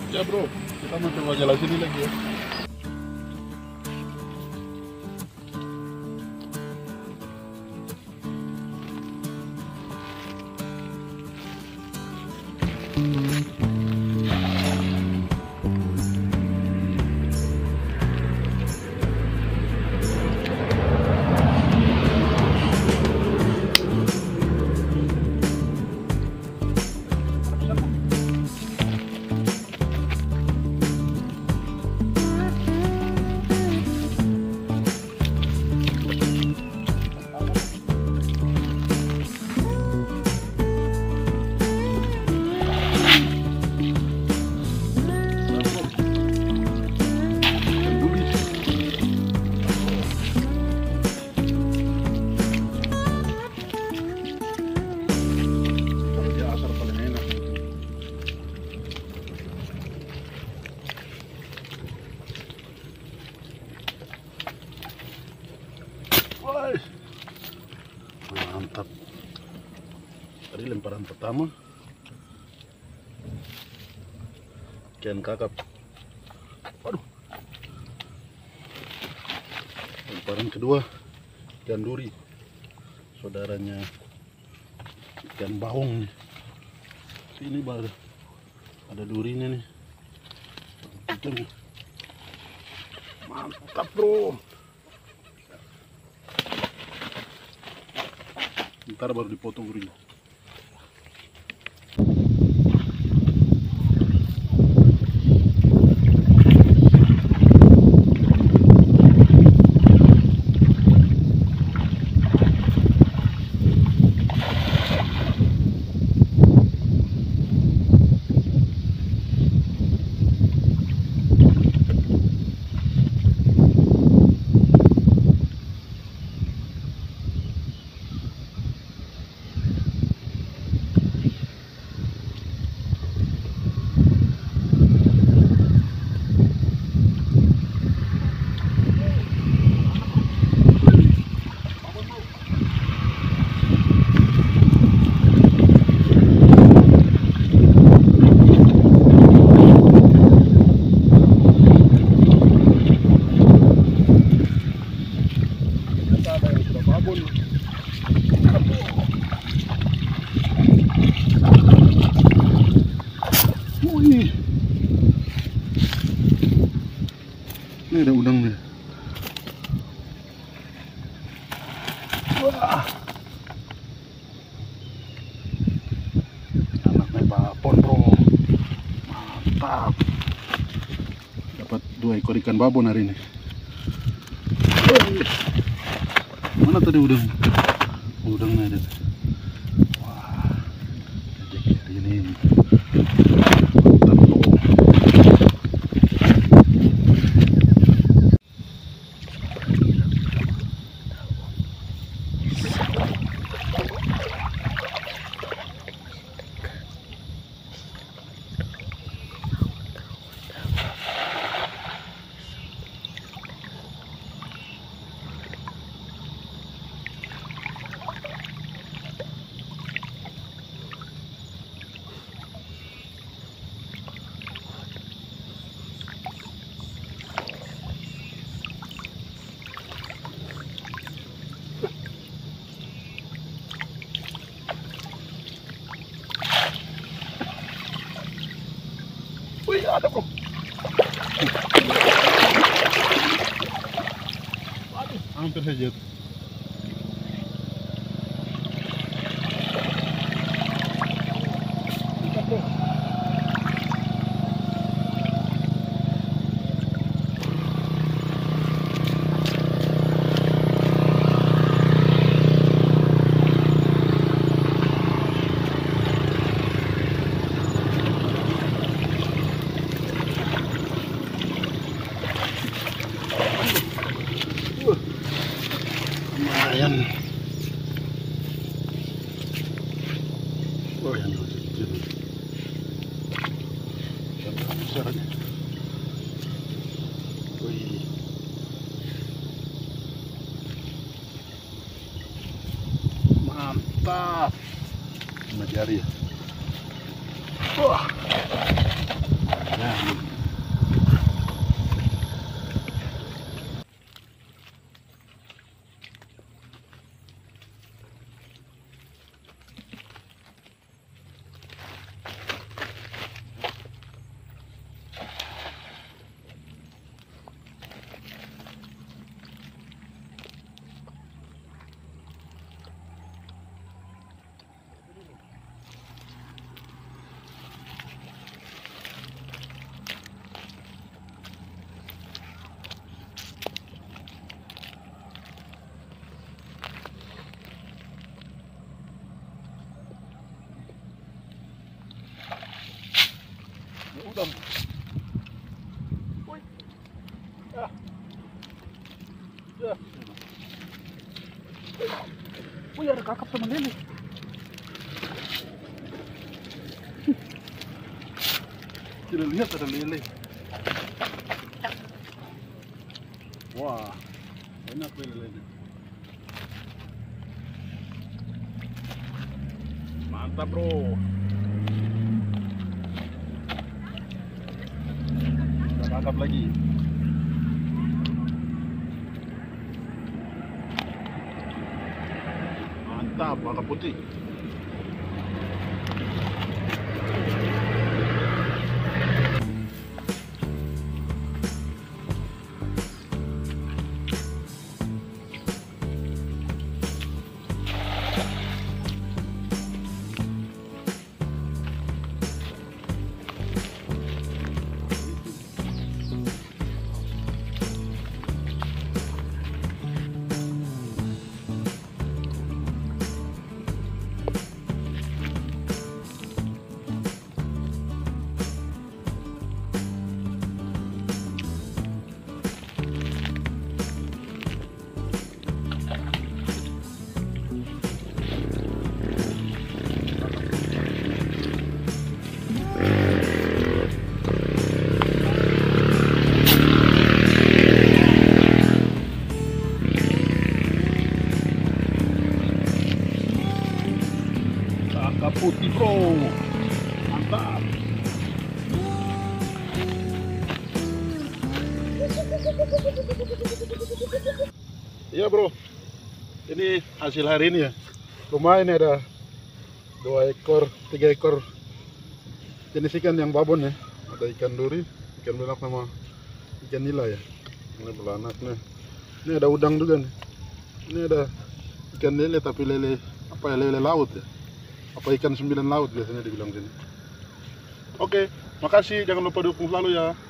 Ya bro, kita mau coba jalan sini lagi ya. Mantap. Tadi lemparan pertama ikan kakap. Waduh. Lemparan kedua ikan duri. Saudaranya ikan baung. Ini baru ada durinya nih. Ikan. Mantap bro. Ntar baru dipotong durinya. Ini ada udangnya. Wah. Anaknya babon bro. Mantap. Dapat 2 ekor ikan babon hari ini. Mana tadi udang? Udangnya ada. Wah. Jadi hari ini. Wih, ada bro. Aduh, hampir saja. Lumayan. Oh yang kecil. Yang besar aja. Wih. Mantap. Sama jari ya. Wah. Nah. Udang. Woi. Ah. Ya. Wih, ada kakap sama lele. Tidak lihat ada lele. Wah, banyak lele. Mantap bro. Kita tangkap lagi. Mantap, kakap putih. Kakap putih bro, mantap. Iya bro, ini hasil hari ini ya. Lumayan ya, ada 2 ekor, 3 ekor jenis ikan yang babon ya. Ada ikan duri, ikan berak sama ikan nila ya. Ini beranak nih. Ini ada udang juga nih. Ini ada ikan lele, tapi lele apa ya, lele laut ya. Apa ikan 9 laut biasanya dibilang sini. Oke, makasih, jangan lupa dukung selalu ya.